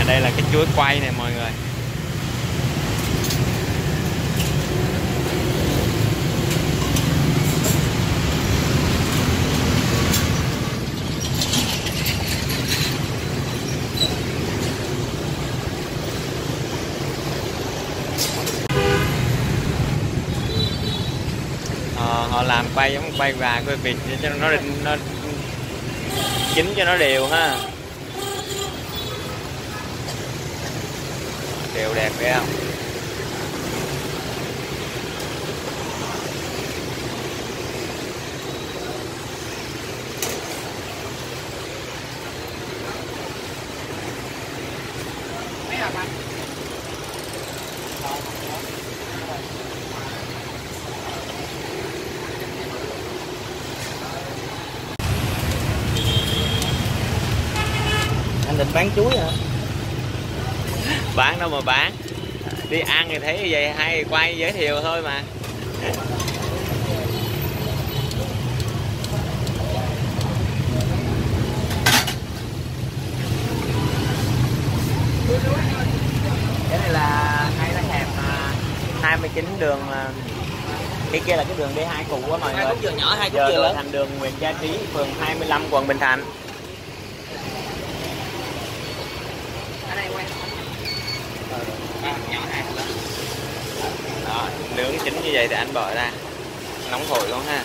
Đây là cái chuối quay này mọi người. Họ làm quay giống quay gà quay vịt cho nó chín cho nó đều ha, đều đẹp phải không? Anh định bán chuối hả? Bán đâu mà bán, đi ăn thì thấy như vậy hay quay giới thiệu thôi mà. Cái này là hai lá hẹp 29 đường, cái kia là cái đường D2 cũ á mọi người. Hai cúc dừa nhỏ, hai cúc Giờ dừa lớn. thành đường Nguyễn Gia Trí, phường 25, quận Bình Thạnh. Nhỏ hai lớn. Đó, nướng chín như vậy thì anh bỏ ra nóng hổi luôn ha.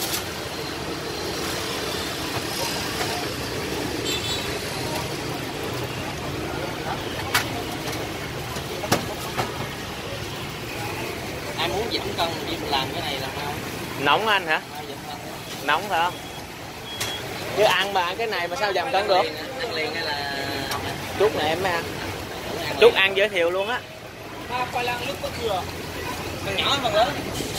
Ai muốn giảm cân thì làm cái này làm không? Nóng anh hả? Nóng phải không? Chứ ăn mà ăn cái này mà sao giảm cân được? Ăn liền hay là Chút này em mới ăn. Chút ăn giới thiệu luôn á. khoai lang nước có dừa. Phần nhỏ phần lớn.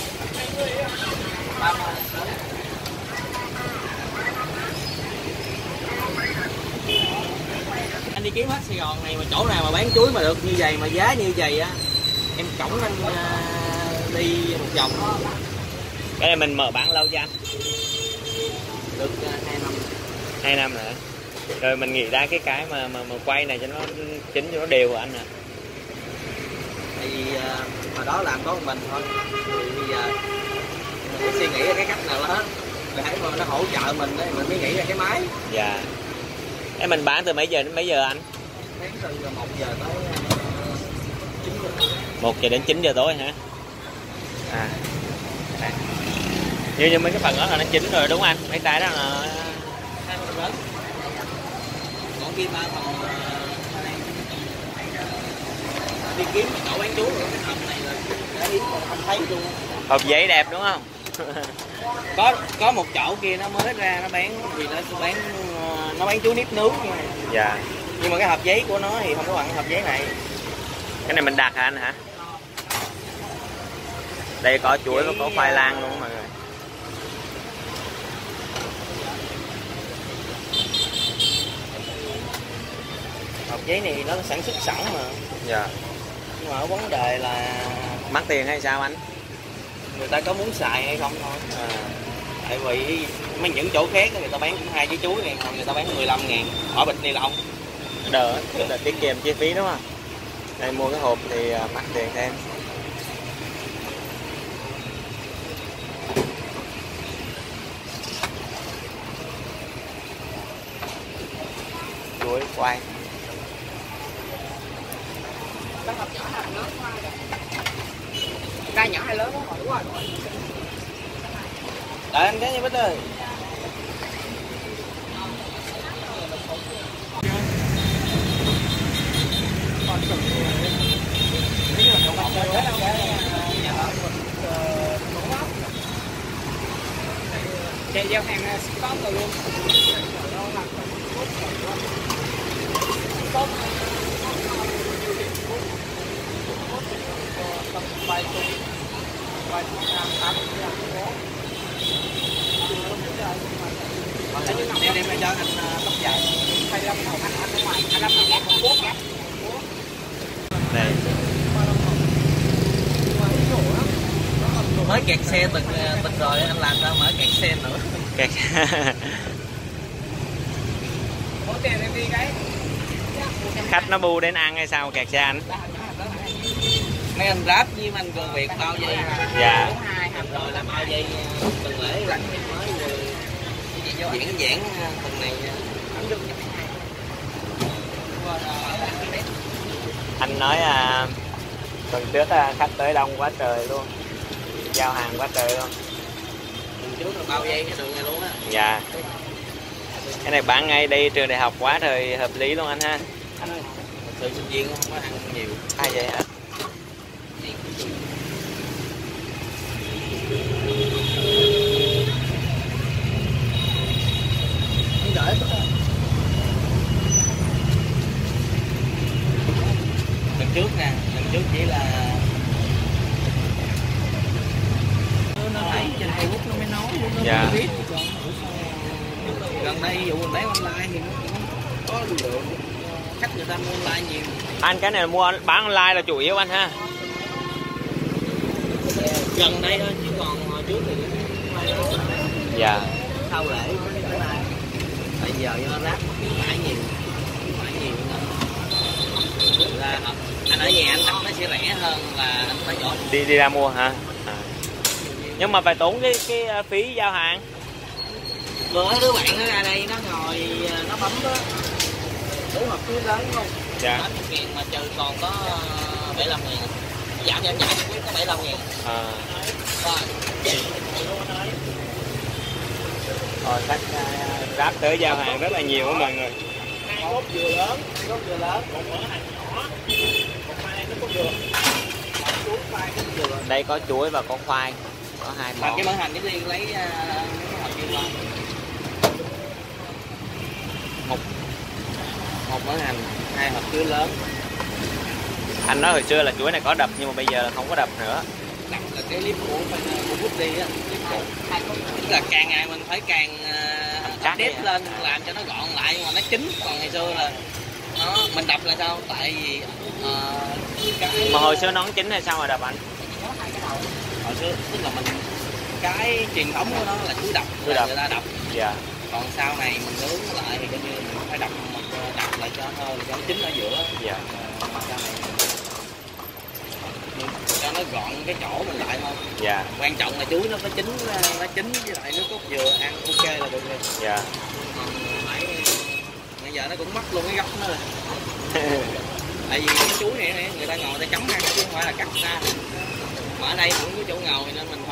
Anh đi kiếm hết Sài Gòn này mà chỗ nào mà bán chuối mà được như vậy mà giá như vậy á, em cõng anh đi một vòng. Cái này mình mở bán lâu chưa anh? Được 2 năm. 2 năm nữa. Rồi mình nghĩ ra cái mà quay này cho nó chín cho nó đều của anh nè. Tại vì hồi đó làm có một mình thôi, thì bây giờ mình phải suy nghĩ ra cái cách nào đó để mà nó hỗ trợ mình đấy, mình mới nghĩ ra cái máy. Dạ. Cái mình bán từ mấy giờ đến mấy giờ anh? Bán từ 1 giờ tới 9 giờ. 1 giờ đến 9 giờ tối hả? À. Như mấy cái phần đó là nó chín rồi đúng không anh? Mấy cái đó là 2 phần lớn. Còn kia 3 phần đi kiếm chỗ bán chuối rồi cái hộp này là để ý không thấy luôn. Hộp giấy đẹp đúng không? Có một chỗ kia nó mới ra nó bán vì nó bán chuối nếp nướng nha. Dạ. Nhưng mà cái hộp giấy của nó thì không có bằng cái hộp giấy này. Cái này mình đặt hả anh hả? Đây có chuối và có khoai lang luôn mọi người. Hộp giấy này nó sản xuất sẵn mà. Dạ. Nhưng mà vấn đề là Mắc tiền hay sao anh? người ta có muốn xài hay không thôi. Tại vì những chỗ khác người ta bán cũng 2 trái chuối này, còn người ta bán 15.000 bỏ bịch ni lông. Đỡ tiết kiệm chi phí đúng không? Đây mua cái hộp thì mắc tiền thêm. Chuối quay. Cái nhỏ hay lớn đó, đúng rồi. Đợi anh cái nha Bích ơi. Chạy giao hàng stop rồi luôn. Đem ra cho anh tóc dài. 25 đồng anh ở ngoài, 25 đồng ghép một cuốc ghép. Đây. Mới kẹt xe từng rồi anh làm sao mở kẹt xe nữa. Kẹt. Có tiền em đi cái. Khách nó bu đến ăn hay sao kẹt xe anh? Mấy anh Grab với anh Cường Việt bao dây. Dạ. Rồi làm bao dây tuần lễ mới rồi diễn tuần này. Anh nói tuần trước khách tới đông quá trời luôn, giao hàng quá trời luôn. Tuần trước là bao dây cái đường này luôn á. Dạ. Cái này bán ngay đây trường đại học quá thời hợp lý luôn anh ha. Từ sinh viên không có ăn nhiều. Vậy hả? Lần trước nè, lần trước chỉ là nó thấy trên Facebook nó mới nói, nó dạ. biết. Gần đây dụ mình bán online thì nó cũng có lưu lượng khách người ta mua online nhiều. Anh cái này mua bán online là chủ yếu anh ha. Gần đây thôi chứ còn hồi trước thì dạ. sau lễ tại giờ do rác phải nhiều là anh ở nhà anh tập nó sẽ rẻ hơn là anh phải chỗ Đi ra mua hả? Nhưng mà phải tốn cái phí giao hàng. bữa đứa bạn nó ra đây nó ngồi nó bấm đó đúng hộp túi lớn không? Dạ. 80.000 mà trừ còn có 75.000 giảm quyết có 75.000. Rồi khách Grab tới giao hàng rất là nhiều đó mọi người. Hai gốc dừa lớn, một mỡ hành nhỏ, một khoai nó có dừa. Chuối khoai có dừa. Đây có chuối và có khoai, có hai món. Cái mỡ hành cái đi lấy cái hộp dừa lên. Một mỡ hành, 2 hộp chuối lớn. Anh nói hồi xưa là chuối này có đập nhưng mà bây giờ là không có đập nữa. Đập là cái clip của Woody á. Tức là càng ngày mình phải càng update lên làm cho nó gọn lại nhưng mà nó chín. Còn ngày xưa là mình đập là sao? Tại vì cái mà hồi xưa nón chín hay sao mà đập anh? Hồi xưa tức là mình cái truyền thống của nó là chuối đập, người ta đập. Dạ. Còn sau này mình nướng lại thì coi như mình phải đập lại cho thôi cho nó chín ở giữa. Dạ. Cho nó gọn cái chỗ mình lại thôi. Dạ. Quan trọng là chuối nó phải chín với lại nước cốt dừa ăn ok là được rồi. Dạ. Bây giờ nó cũng mất luôn cái gốc nó rồi. Tại vì cái chuối này người ta ngồi người ta chấm ăn chứ không phải là cắt ra. Mà ở đây cũng có chỗ ngồi nên mình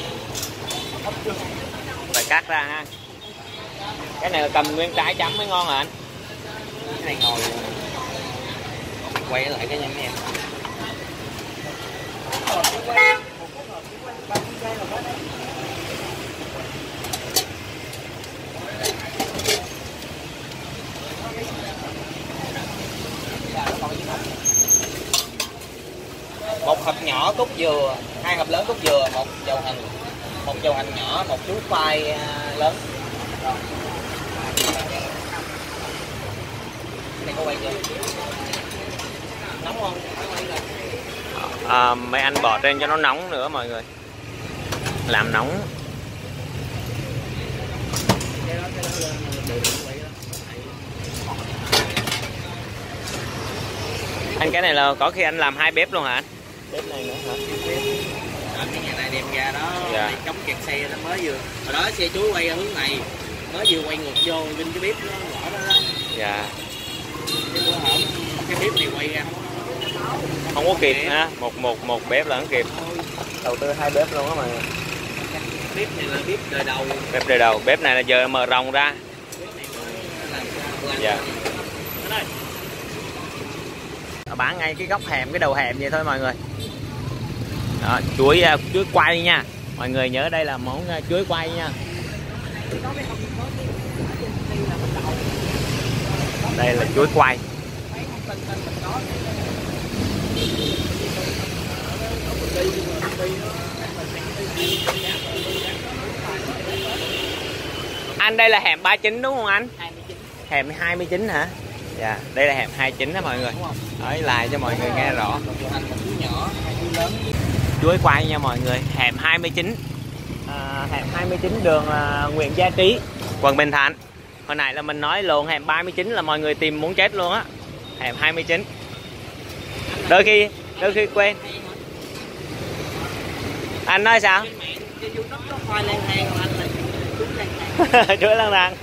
phải cắt ra ha. Cái này là cầm nguyên trái chấm mới ngon hả anh? Cái này ngồi quay lại cái nha mấy em. Một hộp nhỏ cốt dừa, 2 hộp lớn cốt dừa, một dầu hành nhỏ, một chuối khoai lớn. Cái này có quay chưa? Nóng không? Mấy anh bỏ trên cho nó nóng nữa mọi người. Làm nóng. Anh cái này là có khi anh làm 2 bếp luôn hả anh? Bếp này nữa hả? Cái nhà này đem ra đó, dạ. Chống kẹt xe nó mới vừa. Hồi đó xe chuối quay ra hướng này, mới vừa quay ngược vô bên cái bếp nó lỏ đó đó. Dạ. Cái bếp này quay ra không có kịp ha, một bếp là không kịp. Đầu tư 2 bếp luôn á mọi người. Bếp này là bếp đời đầu. Bếp đời đầu, bếp này là giờ mở rộng ra. Dạ. Bán ngay cái góc hẻm, cái đầu hẻm vậy thôi mọi người. Đó, chuối quay nha. Mọi người nhớ đây là món chuối quay nha. Đây là chuối quay. Anh đây là hẻm 39 đúng không anh? 29. Hẻm 29 hả? Dạ, đây là hẻm 29 đó mọi người. Nói lại cho mọi người nghe rõ. Chuối quay nha mọi người, hẻm 29. Hẻm 29 đường Nguyễn Gia Trí, quận Bình Thạnh. Hồi nãy là mình nói lộn hẻm 39 là mọi người tìm muốn chết luôn á. hẻm 29. Đôi khi quên. Anh nói sao? Chuối lang thang.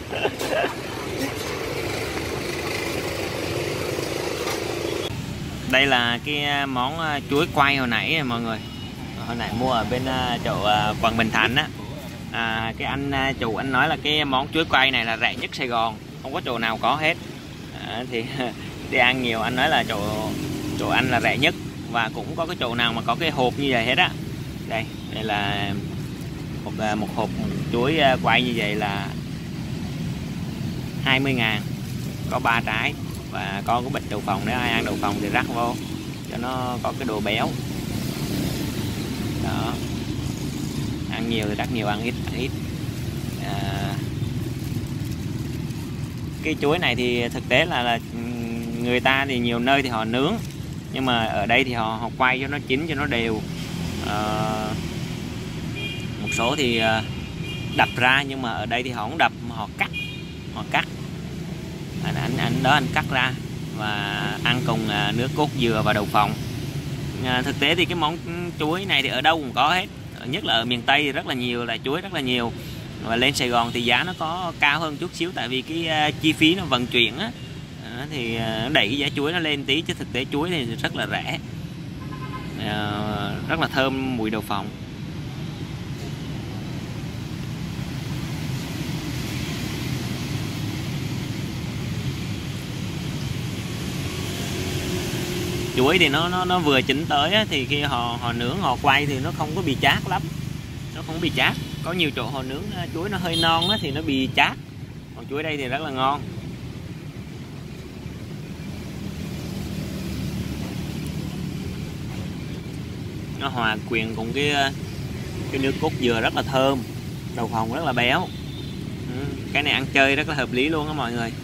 Đây là cái món chuối quay hồi nãy mọi người. Hồi nãy mua ở bên chỗ quận Bình Thạnh á. Cái anh chủ anh nói là cái món chuối quay này là rẻ nhất Sài Gòn, không có chỗ nào có hết. Thì đi ăn nhiều anh nói là chỗ anh là rẻ nhất, và cũng có cái chỗ nào mà có cái hộp như vậy hết á. Đây là một hộp chuối quay như vậy là 20.000, có 3 trái, và có cái bịch đậu phộng, nếu ai ăn đậu phộng thì rắc vô cho nó có cái độ béo. Đó, ăn nhiều thì rắc nhiều, ăn ít ít. Cái chuối này thì thực tế là người ta thì nhiều nơi thì họ nướng, nhưng mà ở đây thì họ quay cho nó chín, cho nó đều. Một số thì đập ra, nhưng mà ở đây thì họ không đập mà họ cắt. Anh đó anh cắt ra và ăn cùng nước cốt dừa và đậu phộng. Thực tế thì cái món chuối này thì ở đâu cũng có hết, nhất là ở miền Tây thì rất là nhiều, là chuối rất là nhiều. Và lên Sài Gòn thì giá nó có cao hơn chút xíu, tại vì cái chi phí nó vận chuyển á, thì nó đẩy cái giá chuối nó lên tí, chứ thực tế chuối thì rất là rẻ, rất là thơm mùi đậu phộng. Chuối thì nó vừa chín tới á, thì khi họ nướng họ quay thì nó không có bị chát lắm, nó không bị chát. Có nhiều chỗ họ nướng chuối nó hơi non á, thì nó bị chát, còn chuối đây thì rất là ngon. Nó hòa quyện cùng cái nước cốt dừa rất là thơm, đậu phộng rất là béo. Cái này ăn chơi rất là hợp lý luôn á mọi người.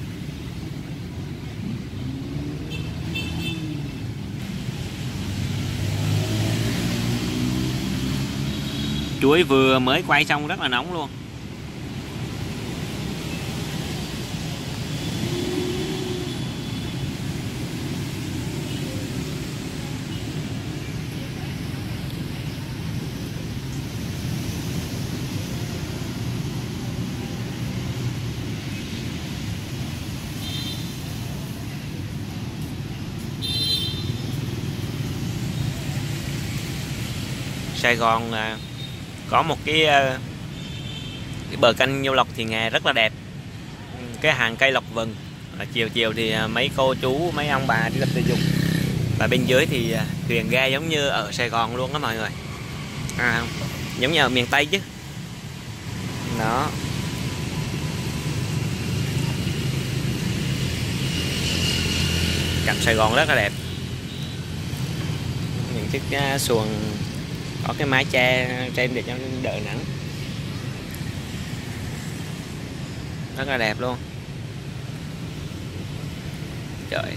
Chuối vừa mới quay xong rất là nóng luôn. Sài Gòn có một cái bờ kênh Nhiêu Lộc Thị Nghè rất là đẹp. Cái hàng cây lộc vừng, chiều thì mấy cô chú, mấy ông bà đi tập thể dục, và bên dưới thì thuyền ghe giống như ở Sài Gòn luôn đó mọi người. Giống như ở miền Tây chứ. Đó, cảnh Sài Gòn rất là đẹp. Những chiếc xuồng có cái mái che trên để cho đỡ nắng, rất là đẹp luôn. Trời,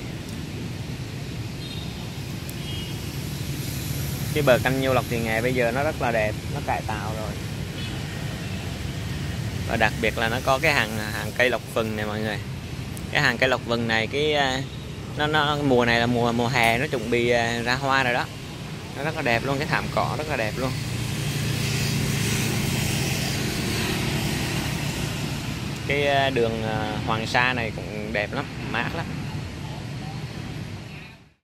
cái bờ kênh Nhiêu Lộc Thị Nghè bây giờ nó rất là đẹp, nó cải tạo rồi, và đặc biệt là nó có cái hàng cây lộc vừng này mọi người. Cái hàng cây lộc vừng này nó mùa này là mùa hè, nó chuẩn bị ra hoa rồi đó. Nó rất là đẹp luôn, cái thảm cỏ rất là đẹp luôn. Cái đường Hoàng Sa này cũng đẹp lắm, mát lắm.